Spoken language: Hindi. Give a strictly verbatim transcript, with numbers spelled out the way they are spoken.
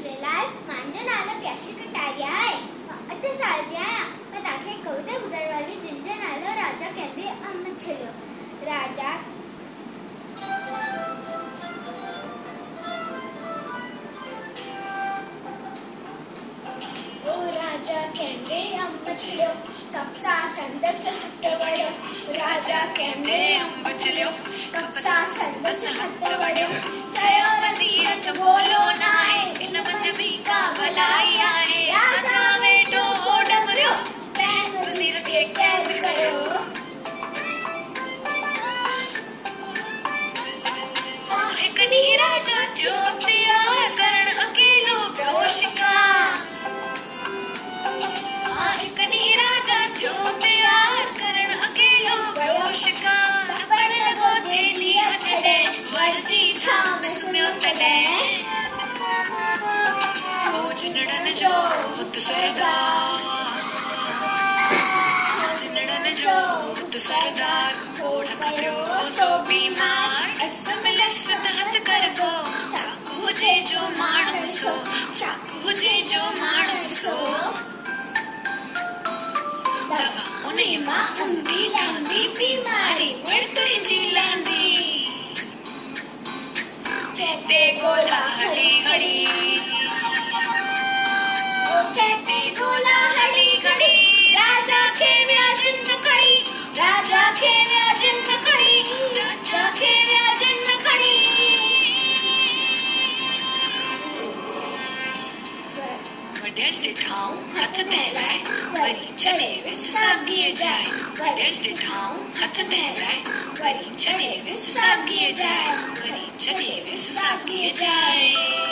झूलेलाल। मुंहिंजो नालो प्याशी कटारिया आहे। मां अठ साल जी आहियां। मां तव्हांखे कविता ॿुधाइण वारी जिन जो नालो राजा कंहिंदे अंब छिलियो। राजा ओ राजा कंहिंदे अंब छिलियो, कपसा संदस हथ वड़ियो। राजा कंहिंदे अंब छिलियो, कपसा संदस हथ वड़ियो। चयो वज़ीर त बोलो नाहे, इन मंझि बि का भलाई आहे। राजा वेठो हो डमरियो, वज़ीर खे क़ैद कयो। हिकु ॾींहुं राजा थियो तयार, करण अकेलो पियो शिकार। हिकु ॾींहुं राजा थियो तयार, करण अकेलो पियो शिकार। पण लॻो थिए ॾींहुं जॾहिं वण जी छांव में सुम्हियो तॾहिं। हो जिनड़नि जो बुत सरदार, जिनड़नि जो बुत सरदार। ओढ़ खपियो सो बीमार, अस मिलस त हथ कर गो। चाकू हुजे जो माण्हू सो, चाकू हुजे जो माण्हू सो। दवा उन मां ऊंधी ठहंदी, बीमारी वण तुंहिंजी लहंदी। चैते गोला हली घड़ी, चैते गोला हली घड़ी। राजा खे विया जिन खड़ी, राजा खे विया जिन खड़ी, राजा खे विया जिन खड़ी। वॾियल ॾिठाऊं हथ तंहिं लाइ, वरी छॾे वियसि साॻीअ जाइ। वॾियल ॾिठाऊं हथ तंहिं लाइ, वरी छॾे वियसि साॻीअ जाइ, वरी छॾे वियसि साॻीअ जाइ।